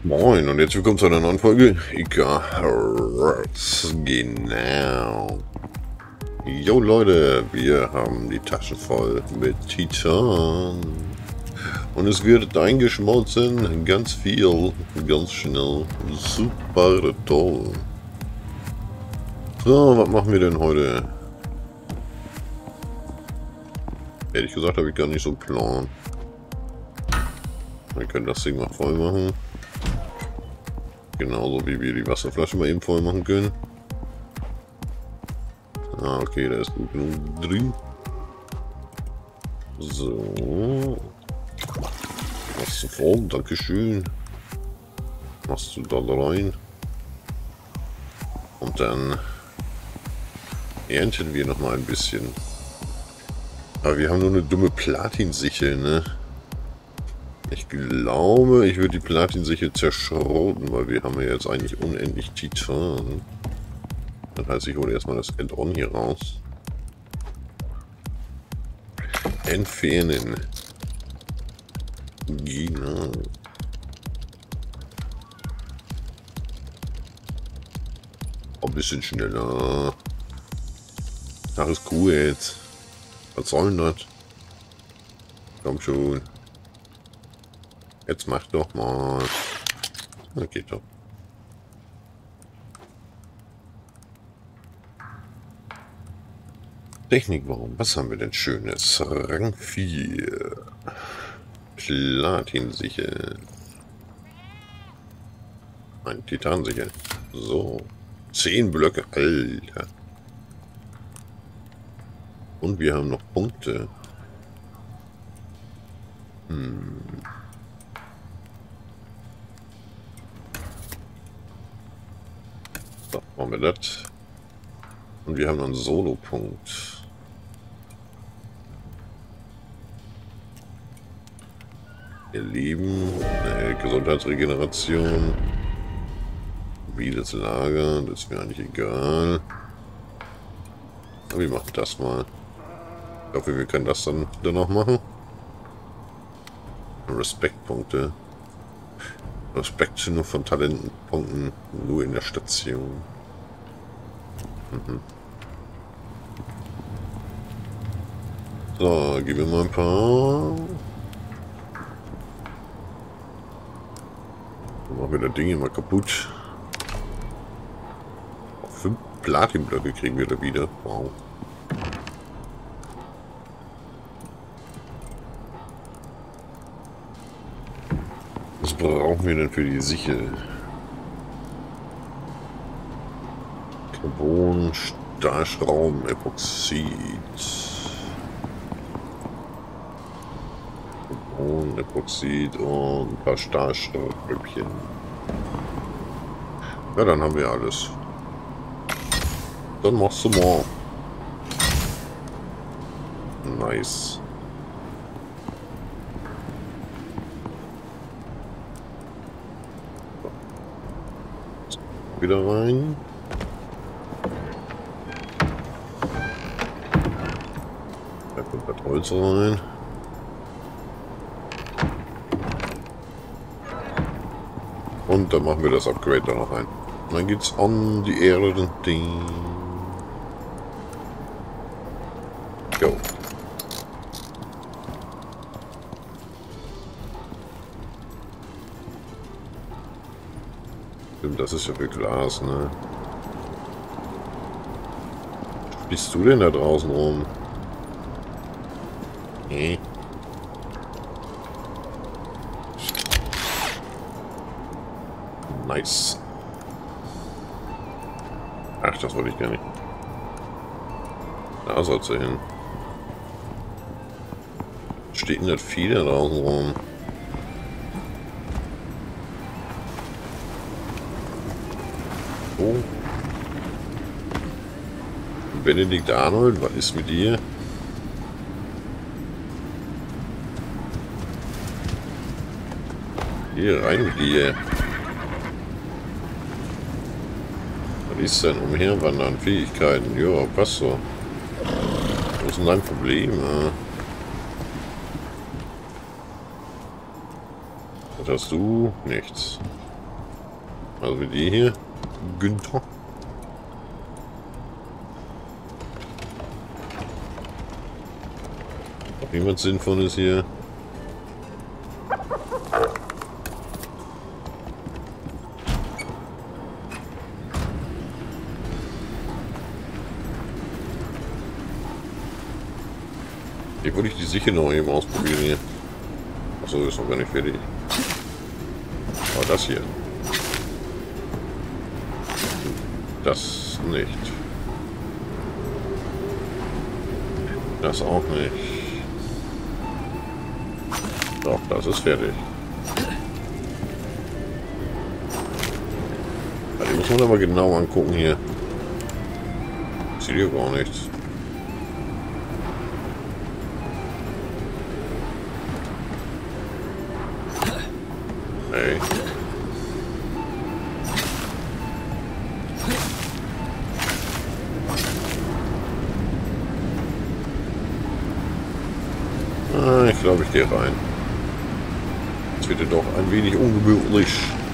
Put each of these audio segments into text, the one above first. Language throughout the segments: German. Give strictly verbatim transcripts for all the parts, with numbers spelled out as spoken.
Moin und jetzt willkommen zu einer neuen Folge Icarus. Genau. Jo Leute, wir haben die Taschen voll mit Titan. Und es wird eingeschmolzen, ganz viel, ganz schnell. Super toll. So, was machen wir denn heute? Ehrlich gesagt habe ich gar nicht so einen Plan. Wir können das Ding mal voll machen. Genauso wie wir die Wasserflasche mal eben voll machen können. Ah, okay, da ist gut genug drin. So. Machst du voll, dankeschön. Machst du da rein. Und dann ernten wir noch mal ein bisschen. Aber wir haben nur eine dumme Platinsichel, ne? Ich glaube, ich würde die Platinsichel zerschroten, weil wir haben ja jetzt eigentlich unendlich Titan. Das heißt, ich hole erstmal das Add-on hier raus. Entfernen. Genau. Ein bisschen schneller. Ach, ist cool jetzt. Was soll denn das? Komm schon. Jetzt mach doch mal. Na, geht doch. Technikraum. Was haben wir denn Schönes? Rang vier. Platinsichel. Ein Titansichel. So. zehn Blöcke. Alter. Und wir haben noch Punkte. Hm. So, machen wir das. Und wir haben noch einen Solo-Punkt. Ihr Lieben, äh, Gesundheitsregeneration. Mobiles Lager, das ist mir eigentlich egal. Aber wir machen das mal. Ich hoffe, wir können das dann, dann noch machen. Respektpunkte. Respekt sind nur von Talentenpunkten, nur in der Station. Mhm. So, gib mir mal ein paar. Dann machen wir das Ding immer kaputt. Auf fünf Platinblöcke kriegen wir da wieder. Wow. Was brauchen wir denn für die Sichel? Carbon, Stahlschrauben, Epoxid. Carbon, Epoxid und ein paar Stahlschraubchen. Ja, dann haben wir alles. Dann machst du mal. Nice. Wieder rein. Da kommt das Holz rein. Und dann machen wir das Upgrade da noch rein. Und dann geht's an die Erde. Ding. Go. Das ist ja für Glas, ne? Bist du denn da draußen rum? Hm. Nice. Ach, das wollte ich gar nicht. Da soll's ja hin. Steht denn das Vieh da draußen rum? Oh. Benedikt Arnold, was ist mit dir? Hier rein mit dir. Was ist denn umherwandern? Fähigkeiten? Ja, passt so. Was ist denn dein Problem? Ja? Was hast du? Nichts. Also wie die hier. Günther. Ob jemand Sinnvolles hier? Hier würde ich die sicher noch eben ausprobieren hier. Achso, ist noch gar nicht fertig. Aber das hier. Das nicht. Das auch nicht. Doch, das ist fertig. Ja, die muss man aber genau angucken hier. Ich sehe hier gar nichts. Hey. Ah, ich glaube, ich gehe rein. Jetzt wird er doch ein wenig ungemütlich.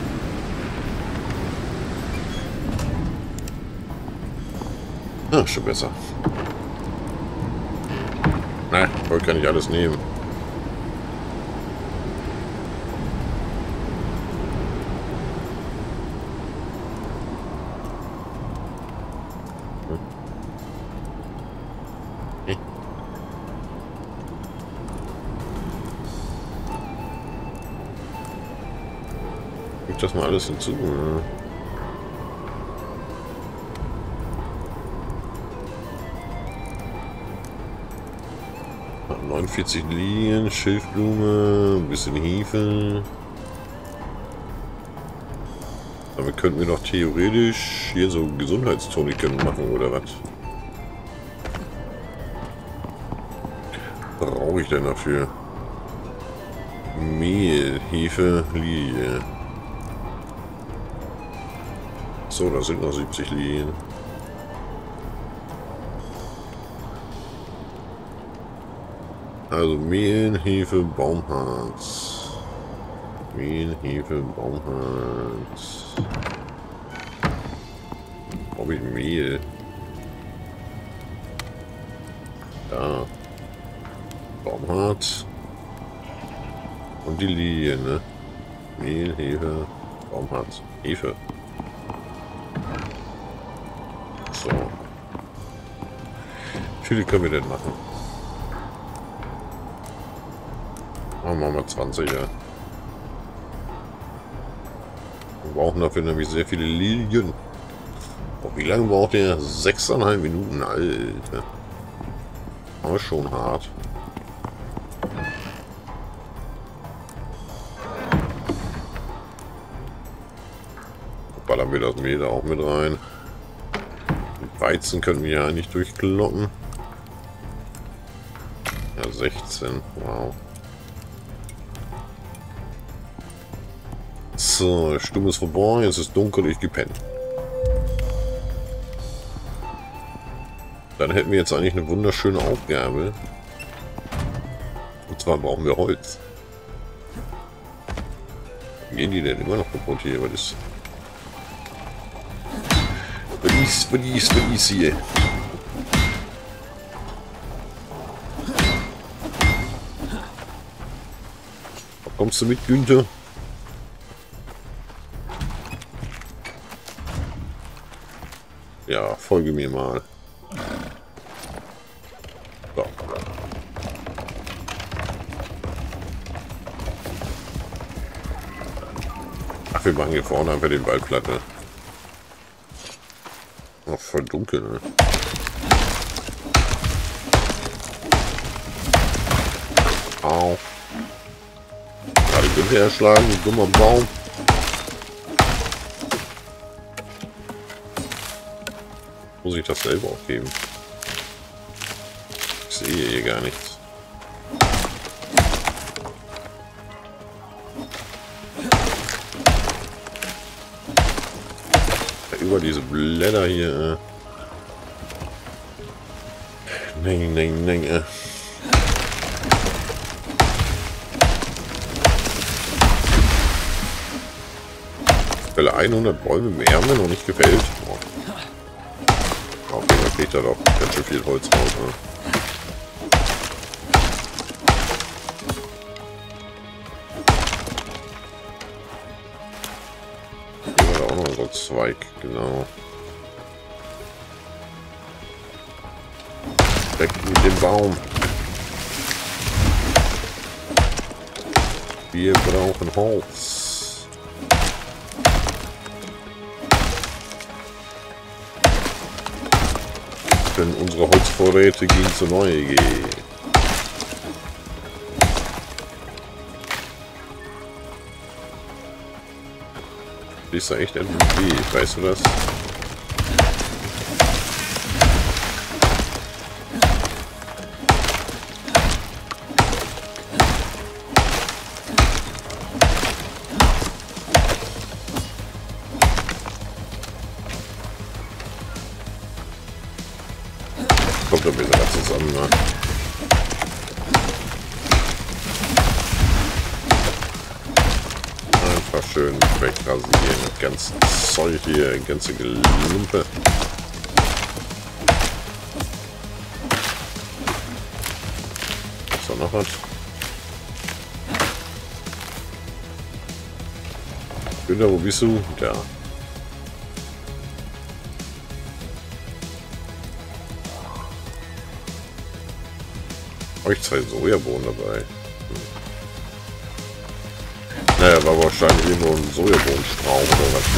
Ah, schon besser. Na, heute kann ich alles nehmen. Das mal alles hinzu. Ja. neunundvierzig Lilien, Schilfblume, ein bisschen Hefe. Damit könnten wir doch theoretisch hier so Gesundheitstoniken machen oder was? Brauche ich denn dafür? Mehl, Hefe, Lilie. So, da sind noch siebzig Lilien. Also Mehl, Hefe, Baumharz. Mehl, Hefe, Baumharz. Brauche ich Mehl? Da. Baumharz. Und die Lilien, ne? Mehl, Hefe, Baumharz, Hefe. So. Wie viele können wir denn machen? Machen wir mal zwanzig, ja. Wir brauchen dafür nämlich sehr viele Lilien. Oh, wie lange braucht der? sechseinhalb Minuten, Alter. Aber schon hart. Ballern wir das Mehl da auch mit rein. Weizen können wir ja eigentlich durchkloppen. Ja, sechzehn. Wow. So, Stimme ist vorbei. Es ist dunkel, ich gepennt. Dann hätten wir jetzt eigentlich eine wunderschöne Aufgabe. Und zwar brauchen wir Holz. Gehen die denn immer noch kaputt hier? Was ist... Was ist, was ist, was ist hier? Kommst du mit, Günther? Ja, folge mir mal. So. Ach, wir machen hier vorne einfach den Waldplatte. Oh, voll dunkel, ne? Au. Gerade Günther erschlagen, du dummer Baum. Muss ich das selber aufgeben? Ich sehe hier gar nichts. Über diese Blätter hier. Äh. Nein, nein, nein. Äh. Fälle hundert Bäume mehr haben mir noch nicht gefällt. Oh. Okay, man kriegt da doch ganz schön viel Holz raus. Ne? Hier war da auch noch so ein Zweig, genau. Weg mit dem Baum. Wir brauchen Holz. Denn unsere Holzvorräte gehen zu neu gehen. Ist da echt ein Weg, weißt du das? Kommt doch wieder was zusammen, ne? Einfach schön wegrasieren, das ganze Zeug hier, ganze Gelumpe. Ist da noch was? Günther, wo bist du? Da. Euch zwei Sojabohnen dabei. Hm. Naja, war wahrscheinlich irgendwo ein Sojabohnenstrauch oder was.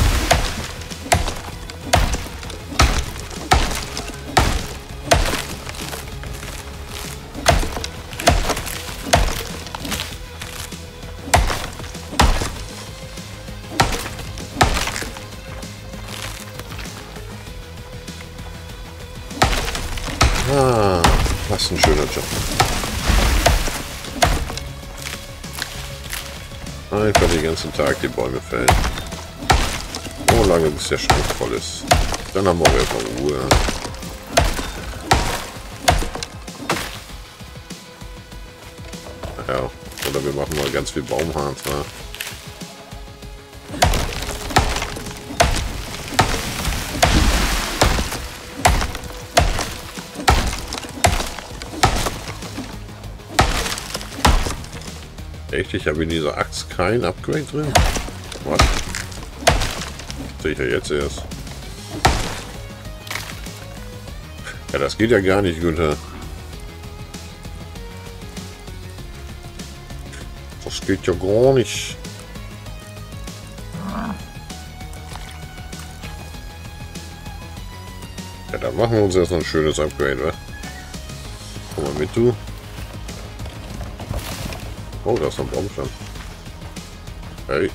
Ah, was ein schöner Job. Einfach den ganzen Tag die Bäume fällen. So lange bis der Schrank voll ist. Dann haben wir auch erstmal Ruhe. Ja, oder wir machen mal ganz viel Baumharz. Ne? Echt? Ich habe in dieser Axt kein Upgrade drin? Was? Sehe ich ja jetzt erst. Ja, das geht ja gar nicht, Günther. Das geht ja gar nicht. Ja, dann machen wir uns erst noch ein schönes Upgrade, wa? Komm mal mit, du. Oh, da ist noch ein Baumstamm. Hey.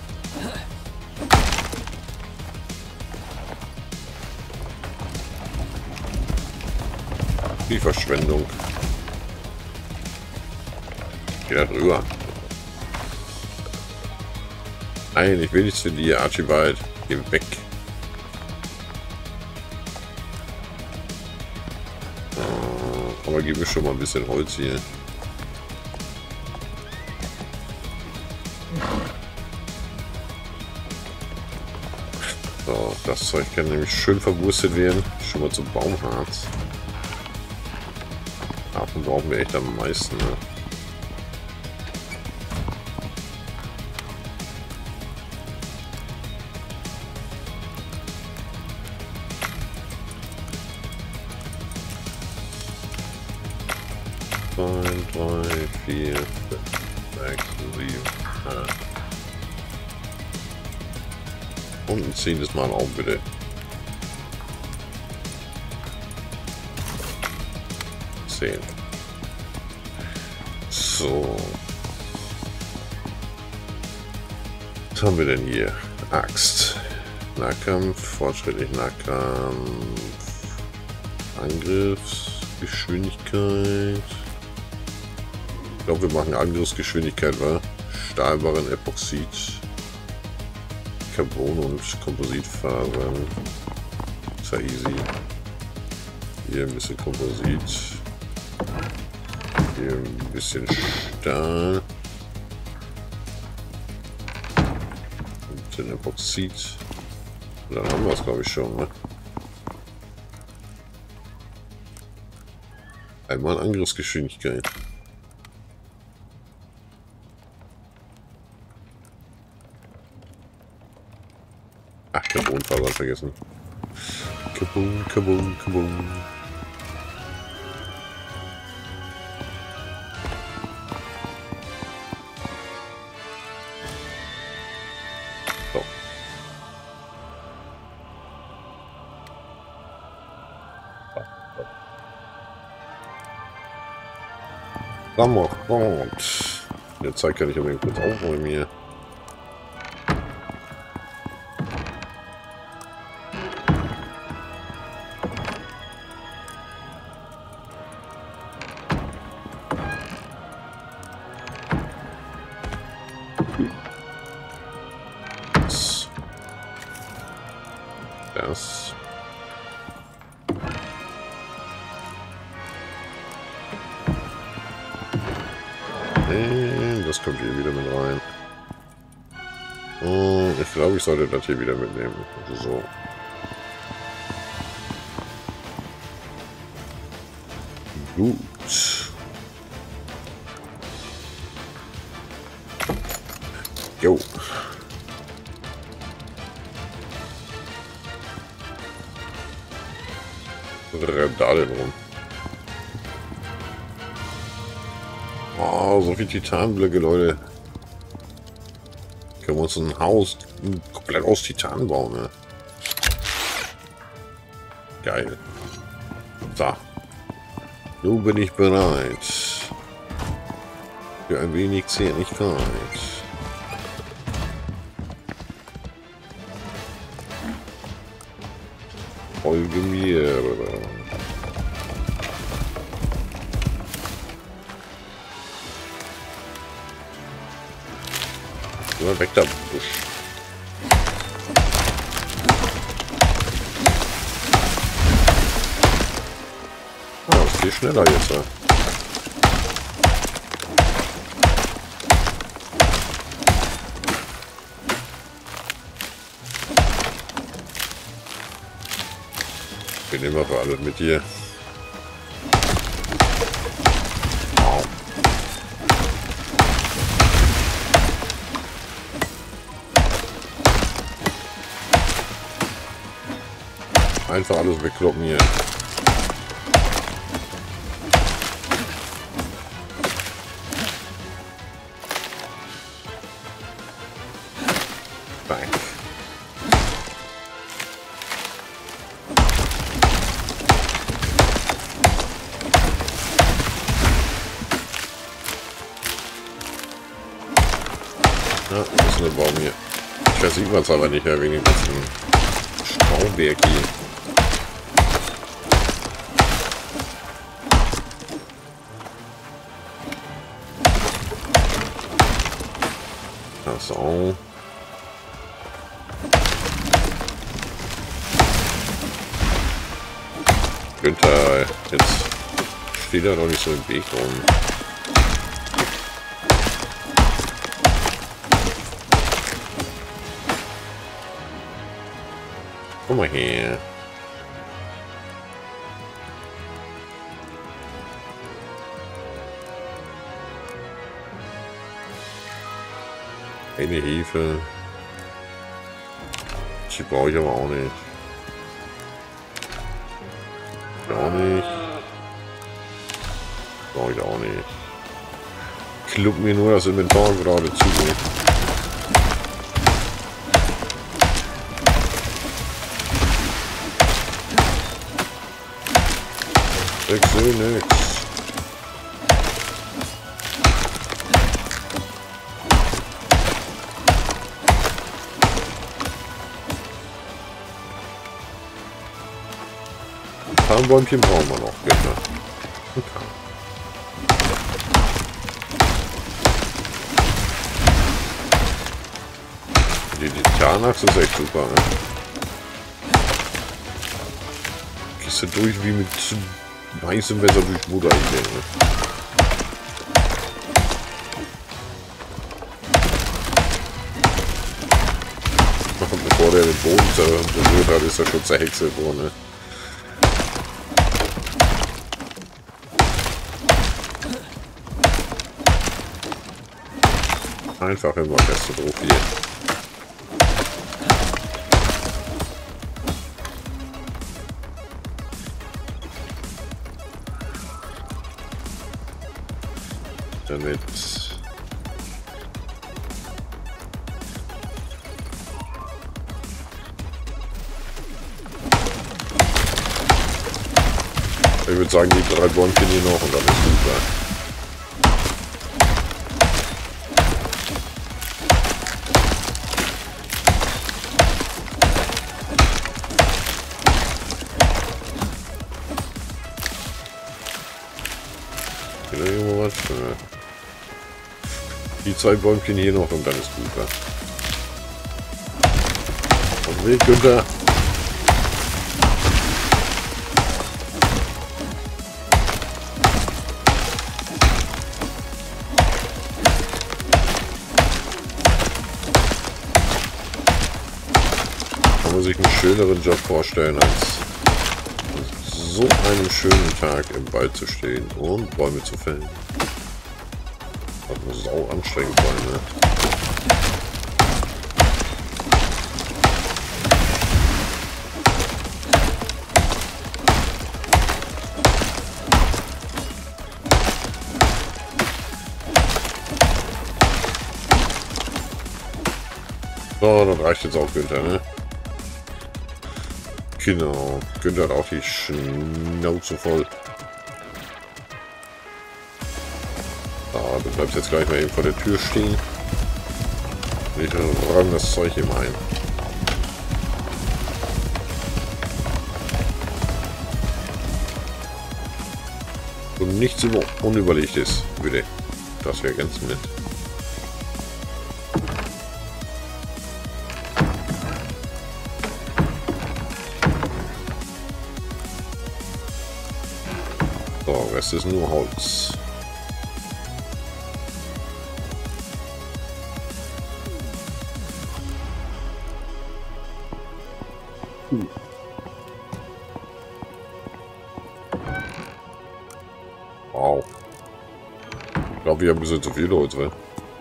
Die Verschwendung. Geh da drüber. Nein, ich will nichts für die, Archibald. Geh weg. Oh, aber gib mir schon mal ein bisschen Holz hier. So, das Zeug kann nämlich schön verwurstet werden. Schon mal zum Baumharz. Davon brauchen wir echt am meisten. Ne? Zwei, drei, vier, fünf, sechs, sieben, acht. Und ein zehntes Mal auch bitte. Zehn. So. Was haben wir denn hier? Axt. Nahkampf, fortschrittlich Nahkampf. Angriffsgeschwindigkeit. Ich glaube, wir machen Angriffsgeschwindigkeit, wa? Stahlbarren, Epoxid. Carbon und Kompositfasern. Ist ja easy. Hier ein bisschen Komposit. Hier ein bisschen Stahl. Und Den Epoxid. Dann haben wir es, glaube ich, schon, ne? Einmal Angriffsgeschwindigkeit. Ach, Carbonfaser vergessen. Carbon, Carbon, Carbon. So. Rammerrand. Der Zeit kann ich aber kurz aufräumen hier. Das. Und das kommt hier wieder mit rein. Und ich glaube, ich sollte das hier wieder mitnehmen. So. Gut. Jo. Was rennt da denn rum? Oh, so viel Titanblöcke, Leute. Können wir uns ein Haus komplett aus Titan bauen, ne? Geil. So. Nun bin ich bereit. Für ein wenig Zähnlichkeit. Folge mir. Immer weg da, Busch. Ah, ist viel schneller jetzt, ja. Wir nehmen aber alles mit hier. Einfach alles wegkloppen hier. Back. Ja, das ist eine Baum hier. Ich weiß nicht, was aber nicht mehr wegen dem ganzen Stauberg hier. So. Günther, jetzt steht er doch nicht so im Weg rum. Komm mal her. Eine Hefe. Die brauche ich aber auch nicht. Auch nicht. Brauche ich auch nicht. Kluppt mir nur das Inventar gerade zu. Ich sehe nichts. Ein Bäumchen brauchen wir noch, bitte. Okay. Die Titanachse ist echt super, ne? Gehst du durch wie mit weißem Wasser durch Butter, ich denke. Und bevor der den Boden zerstört hat, ist er schon zerhäckselt worden, ne? Einfach immer beste drauf hier. Damit ich würde sagen, die drei Bäumchen hier noch und dann ist super. Die zwei Bäumchen hier noch und dann ist gut. Und Weg, Günther. Kann man sich einen schöneren Job vorstellen, als so einem schönen Tag im Wald zu stehen und Bäume zu fällen. Das muss sau anstrengend sein, ne? So, das reicht jetzt auch, Günther, ne? Genau. Günther hat auch die Schnauze voll. Ah, du bleibst jetzt gleich mal eben vor der Tür stehen. Ich räume das Zeug ihm ein. Und nichts über unüberlegt ist, bitte. Das wäre ganz nett. So, Rest ist nur Holz. Hm. Wow. Ich glaube, wir haben ein bisschen zu viel Holz, ne?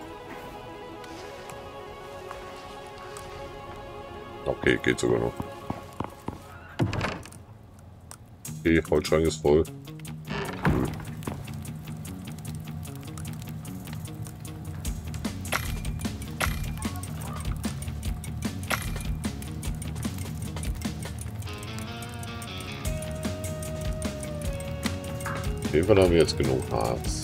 Okay, geht sogar noch. Okay, Holzschrank ist voll. Hm. Auf jeden Fall haben wir jetzt genug Harz.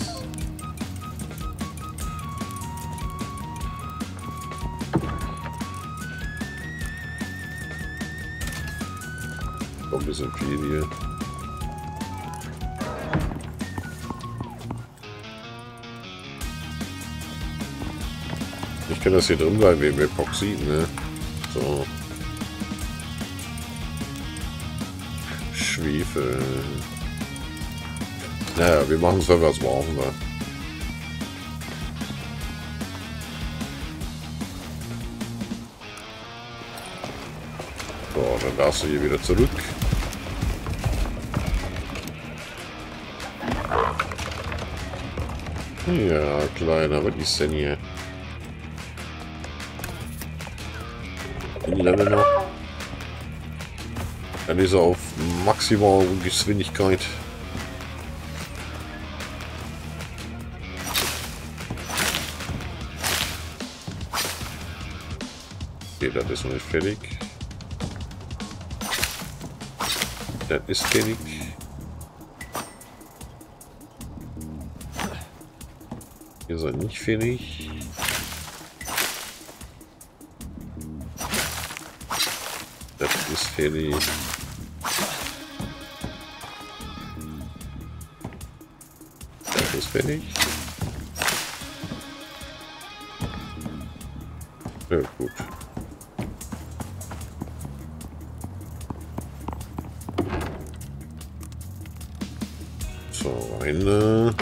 Noch ein bisschen viel hier. Ich kann das hier drin bleiben wegen Epoxid, ne? So. Schwefel. Naja, wir machen es, wenn wir es brauchen. Ne? So, dann darfst du hier wieder zurück. Ja, Kleiner, was ist denn hier? Level noch. Dann ist er auf maximal Geschwindigkeit. Okay, das ist noch nicht fertig. Das ist fertig. Ihr seid nicht fertig. Das ist fertig. Das ist fertig. Ja, gut. So, eine.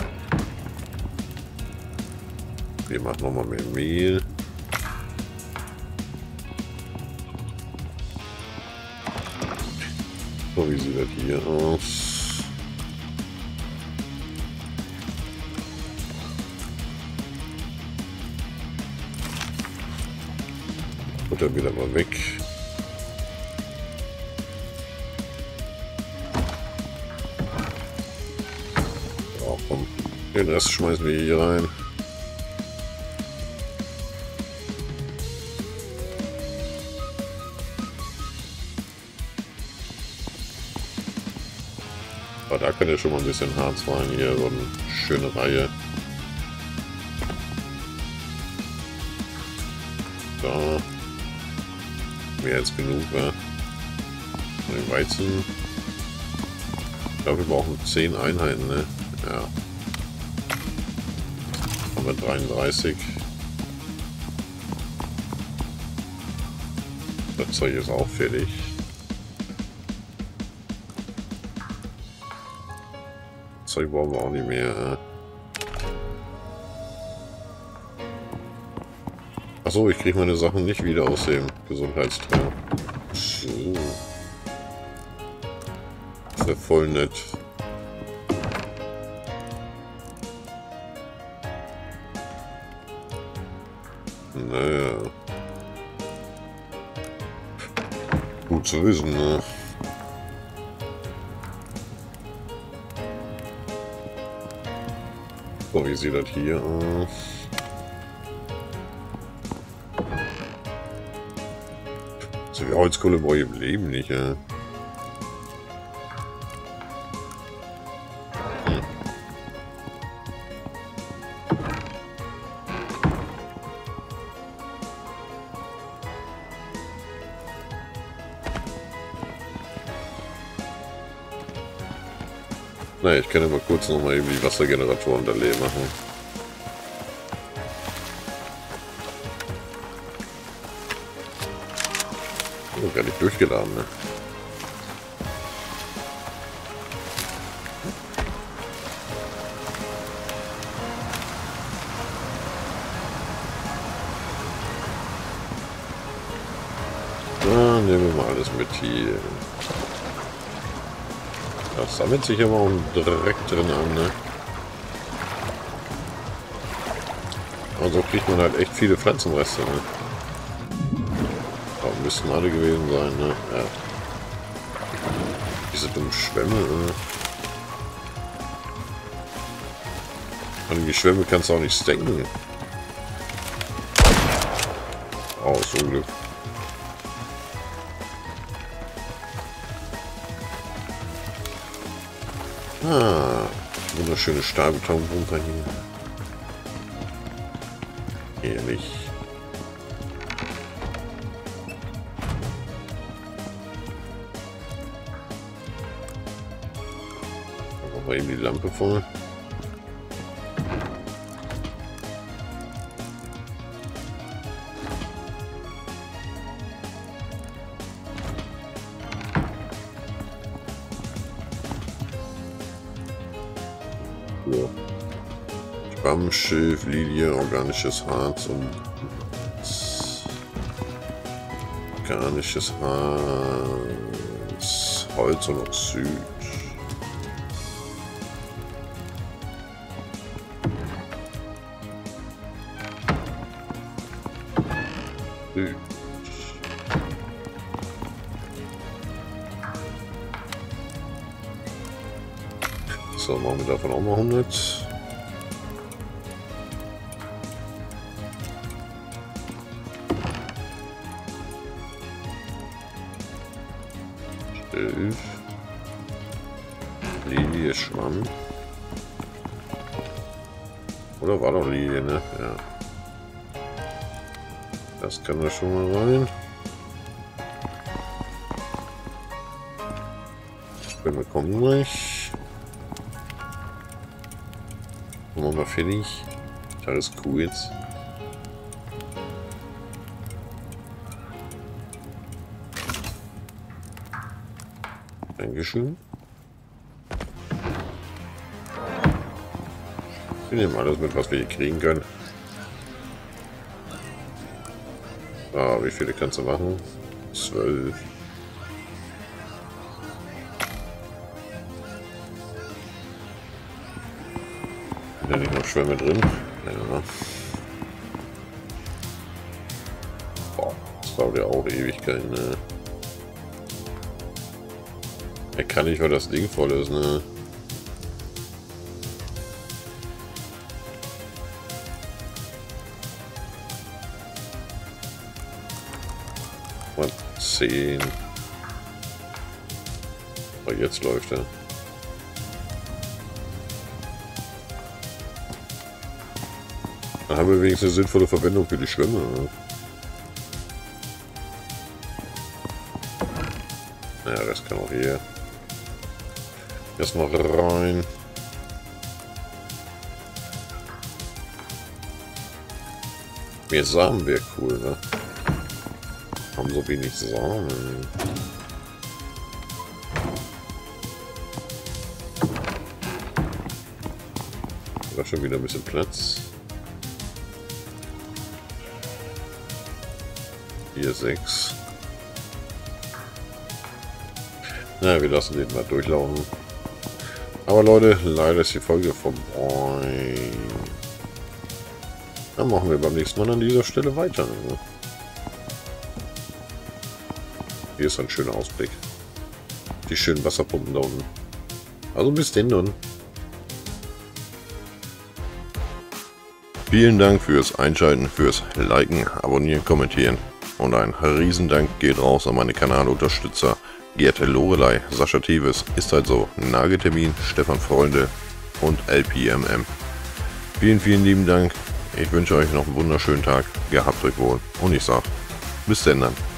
Wir machen nochmal mehr Mehl. So, wie sieht das hier aus? Butter wieder mal weg. Ja, komm. Den Rest schmeißen wir hier rein. Aber da kann ja schon mal ein bisschen Harz rein hier, so eine schöne Reihe. Da. Mehr als genug, ja. Den Weizen. Ich glaube, wir brauchen zehn Einheiten, ne? Ja. Haben wir dreiunddreißig. Das Zeug ist auch fertig. Das Zeug brauchen wir auch nicht mehr. Ja. Achso, ich kriege meine Sachen nicht wieder aus dem Gesundheitstrainer. So. Das wäre voll nett. Naja. Gut zu wissen, ne? So, wie sieht das hier aus? So wie Holzkohle brauche ich im Leben nicht, ja. Hm. Na, ich kann ja mal kurz noch mal eben die Wassergeneratoren da leer machen. Oh, gar nicht durchgeladen, ne? Na, nehmen wir mal alles mit hier. Das sammelt sich aber auch direkt drin an, ne? Also kriegt man halt echt viele Pflanzenreste, ne? Aber müssten alle gewesen sein, ne? Ja. Diese dummen Schwämme, ne? Und die Schwämme kannst du auch nicht stacken. Oh, so Glück. Ah, wunderschöne Stahlbetonbunker hier. Ehrlich. Machen wir eben die Lampe voll. Schilf, Lilie, organisches Harz und organisches Harz, Holz und Oxid. So, machen wir davon auch mal hundert. Lilie, Schwamm. Oder war doch Lilie, ne? Ja. Das kann da schon mal rein. Wir kommen gleich. Machen wir mal fertig. Das ist cool jetzt. Dankeschön. Wir nehmen alles mit, was wir hier kriegen können. Ah, wie viele kannst du machen? Zwölf. Sind ja nicht noch Schwämme drin? Ja. Boah, das dauert ja auch Ewigkeit, ne? Er kann nicht, weil das Ding voll ist, ne? Mal zehn. Aber jetzt läuft er. Dann haben wir wenigstens eine sinnvolle Verwendung für die Schwämme. Ne? Ja, das kann auch hier. Erstmal rein. Mehr Samen wäre cool, ne? Haben so wenig Samen. Da schon wieder ein bisschen Platz. Hier sechs. Na, wir lassen den mal durchlaufen. Aber Leute, leider ist die Folge vorbei. Dann machen wir beim nächsten Mal an dieser Stelle weiter. Ne? Hier ist ein schöner Ausblick. Die schönen Wasserpumpen da unten. Also bis denn dann. Vielen Dank fürs Einschalten, fürs Liken, Abonnieren, Kommentieren. Und ein Riesendank geht raus an meine Kanalunterstützer Gerd Lorelei, Sascha Tevis, ist halt so, Nageltermin, Stefan Freunde und L P M M. Vielen, vielen lieben Dank. Ich wünsche euch noch einen wunderschönen Tag. Gehabt euch wohl. Und ich sag, bis denn dann.